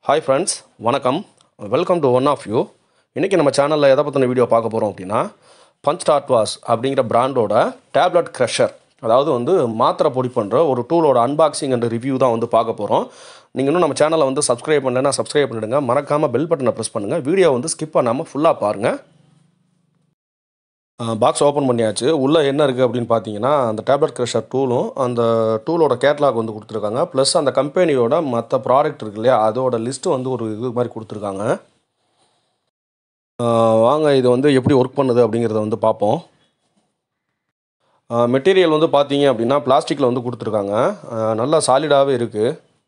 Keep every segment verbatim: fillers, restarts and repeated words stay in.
Hi friends, வணக்கம். Welcome to one of you. இன்னைக்கு நம்ம சேனல்ல எதை பத்தின வீடியோ பார்க்க போறோம் அப்படினா Punch Start Was அப்படிங்கற பிராண்டோட டேப்லெட் கிரஷர், அதாவது வந்து மாத்திரை பொடி பண்ற ஒரு டூலோட அன்பாக்சிங் அண்ட் ரிவ்யூ தான் வந்து பார்க்க போறோம். நீங்க இன்னும் நம்ம சேனலை வந்து Subscribe பண்ணலனா Subscribe பண்ணிடுங்க. மறக்காம பெல் பட்டனை பிரஸ் பண்ணுங்க. வீடியோ வந்து ஸ்கிப் பண்ணாம ஃபுல்லா பாருங்க. பாக்ஸ் ஓபன் பண்ணியாச்சு. உள்ள என்ன இருக்கு அப்படினு பாத்தீங்கன்னா அந்த டேப்லெட் கிரஷர் டூலும் அந்த டூலோட கேட்டலாக் வந்து கொடுத்திருக்காங்க. ப்ளஸ் அந்த கம்பெனியோட மற்ற ப்ராடக்ட் இருக்கு இல்லையா, அதோட லிஸ்ட் வந்து ஒரு இது மாதிரி கொடுத்திருக்காங்க. வாங்க இது வந்து எப்படி ஒர்க் பண்ணுது அப்படிங்கறத வந்து பாப்போம். மெட்டீரியல் வந்து பாத்தீங்க அப்படினா பிளாஸ்டிக்ல வந்து கொடுத்திருக்காங்க. நல்லா சாலிடாவே இருக்கு.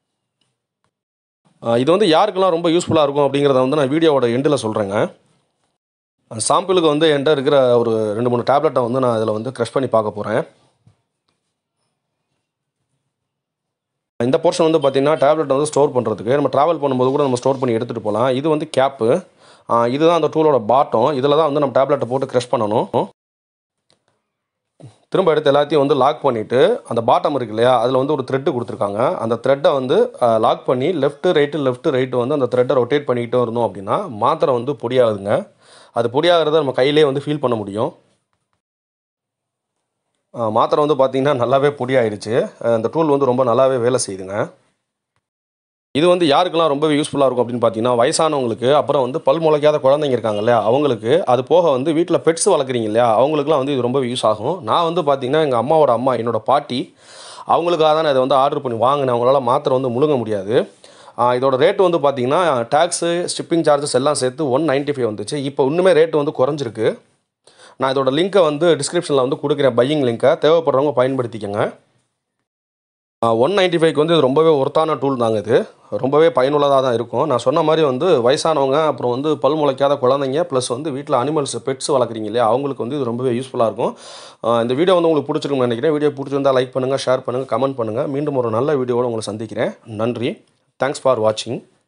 இது வந்து யாருக்கெல்லாம் ரொம்ப யூஸ்ஃபுல்லா இருக்கும் அப்படிங்கறத வந்து நான் வீடியோவோட எண்ட்ல சொல்றேங்க. சாம்பிளுக்கு வந்து என்கிட்ட இருக்கிற ஒரு ரெண்டு மூணு டேப்லெட்டை வந்து நான் இதில் வந்து க்ரஷ் பண்ணி பார்க்க போகிறேன். இந்த போர்ஷன் வந்து பார்த்தீங்கன்னா டேப்லெட் வந்து ஸ்டோர் பண்ணுறதுக்கு நம்ம ட்ராவல் பண்ணும்போது கூட நம்ம ஸ்டோர் பண்ணி எடுத்துகிட்டு போகலாம். இது வந்து கேப்பு, இதுதான் அந்த டூலோட பாட்டம். இதில் தான் வந்து நம்ம டேப்லெட்டை போட்டு க்ரஷ் பண்ணணும். திரும்ப எடுத்து எல்லாத்தையும் வந்து லாக் பண்ணிவிட்டு அந்த பாட்டம் இருக்கு இல்லையா, அதில் வந்து ஒரு த்ரெட்டு கொடுத்துருக்காங்க. அந்த த்ரெட்டை வந்து லாக் பண்ணி லெஃப்ட்டு ரைட்டு லெஃப்ட்டு ரைட்டு வந்து அந்த த்ரெட்டை ரொட்டேட் பண்ணிக்கிட்டே இருந்தோம் அப்படின்னா மாத்திரை வந்து பொடியாகுதுங்க. அது பொடியாகிறத நம்ம கையிலே வந்து ஃபீல் பண்ண முடியும். மாத்திரை வந்து பார்த்தீங்கன்னா நல்லாவே பொடியாயிடுச்சு. அந்த டூல் வந்து ரொம்ப நல்லாவே வேலை செய்யுதுங்க. இது வந்து யாருக்கெல்லாம் ரொம்ப யூஸ்ஃபுல்லாக இருக்கும் அப்படின்னு பார்த்தீங்கன்னா வயசானவங்களுக்கு, அப்புறம் வந்து பல் முளைக்காத குழந்தைங்க இருக்காங்க இல்லையா அவங்களுக்கு, அது போக வந்து வீட்டில் பெட்ஸ் வளர்க்குறீங்க இல்லையா அவங்களுக்குலாம் வந்து இது ரொம்ப யூஸ் ஆகும். நான் வந்து பார்த்தீங்கன்னா எங்கள் அம்மாவோட அம்மா, என்னோட பாட்டி, அவங்களுக்காக தான் இதை வந்து ஆர்டர் பண்ணி வாங்கினேன். அவங்களால மாத்திரை வந்து முழுங்க முடியாது. இதோட ரேட்டு வந்து பார்த்தீங்கன்னா டேக்ஸு ஷிப்பிங் சார்ஜஸ் எல்லாம் சேர்த்து ஒன் நைன்ட்டி ஃபைவ் வந்துச்சு. இப்போ இன்னுமே ரேட்டு வந்து குறைஞ்சிருக்கு. நான் இதோட லிங்க்கை வந்து டிஸ்கிரிப்ஷனில் வந்து கொடுக்குறேன், பையிங் லிங்க்கை. தேவைப்படுறவங்க பயன்படுத்திக்கங்க. ஒன் நைன்ட்டி ஃபைவ்க்கு வந்து இது ரொம்பவே ஒர்த்தான டூல் தாங்க. இது ரொம்பவே பயனுள்ளதாக தான் இருக்கும். நான் சொன்ன மாதிரி வந்து வயசானவங்க, அப்புறம் வந்து பல் முளைக்காத குழந்தைங்க, ப்ளஸ் வந்து வீட்டில் அனிமல்ஸ் பெட்ஸ் வளர்க்குறீங்க இல்லையா அவங்களுக்கு வந்து இது ரொம்பவே யூஸ்ஃபுல்லாக இருக்கும். இந்த வீடியோ வந்து உங்களுக்கு பிடிச்சிருக்குன்னு நினைக்கிறேன். வீடியோ பிடிச்சிருந்தால் லைக் பண்ணுங்கள், ஷேர் பண்ணுங்கள், கமெண்ட் பண்ணுங்கள். மீண்டும் ஒரு நல்ல வீடியோவோடு உங்களை சந்திக்கிறேன். நன்றி. தேங்க்ஸ் ஃபார் வாட்சிங்.